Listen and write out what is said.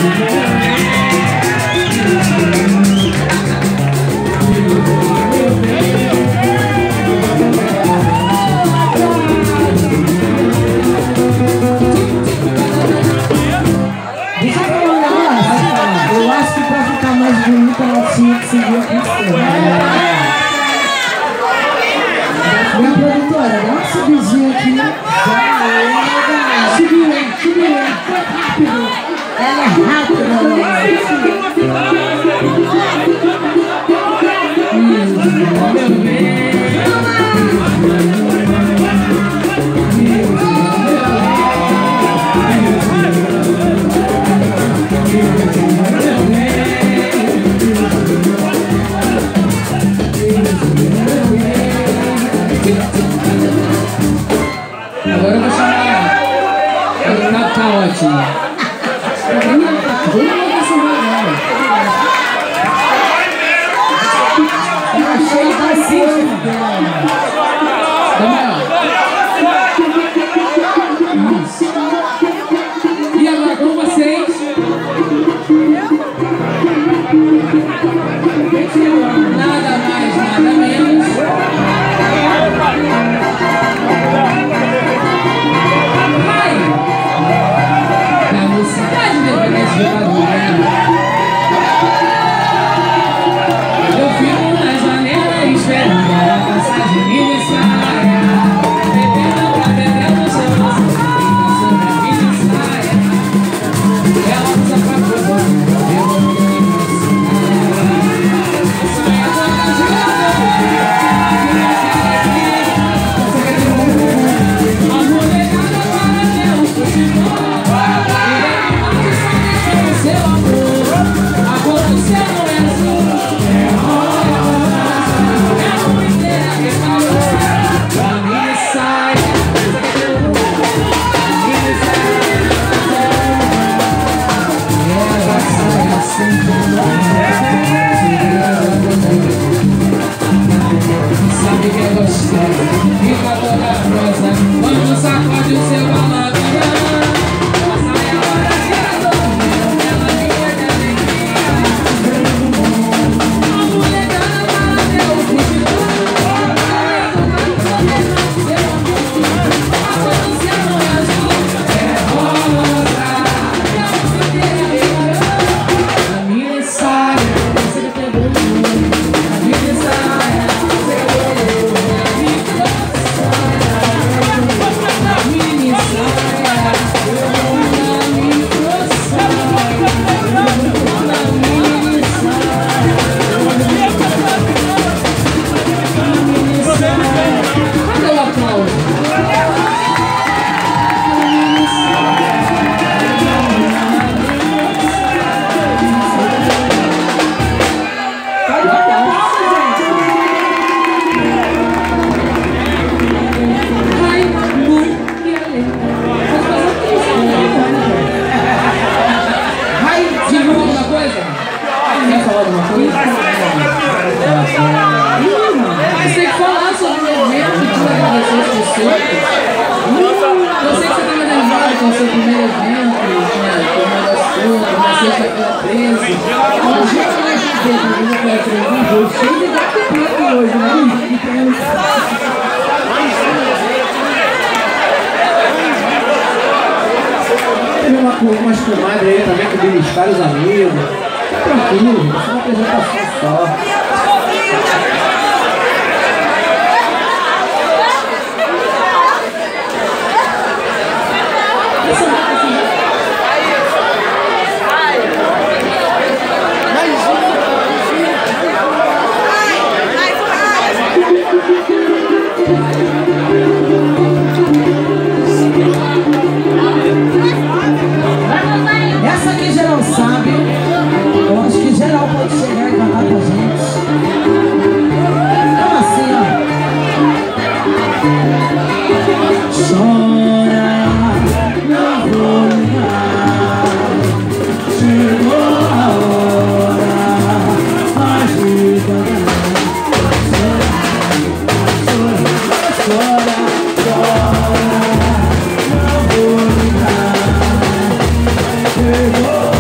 Minha produtora, dá uma subidinha aqui. Subiu, foi rápido. Ela é rápida. Agora eu vou chamar o Cacaote. Eu achei que vai ser. E agora com vocês. Nada mais, nada menos. Cidade independente do Brasil. Eu fico na janela esperando a passagem necessária. Bebendo pra beber no seu rosto, sobre a minha saia. Ela usa pra coisa, eu vou me sonhando na a molecada para Deus, futebol. Seu amor, agora o céu não é azul. É uma ideia que falou pra minha saia. Ela sai assim sabe que é gostosa, fica toda rosa quando sacode o seu balão. Quer falar alguma coisa? Mas tem que falar sobre o evento de agradecer as pessoas. Eu sei que você estava nervosa com o seu primeiro evento, com uma das suas, na sexta-feira 13. Mas já que vai dizer que eu vou trazer um cheio de gato hoje, né? Teve umas comadres aí também que deu vários amigos. Tranquilo, isso é uma apresentação só. Essa aqui geral sabe. Eu acho que geral pode chegar e cantar com a gente. Então assim, ó. Chora, não vou negar. Chegou a hora, ajuda. Chora, chora, não vou negar. Chegou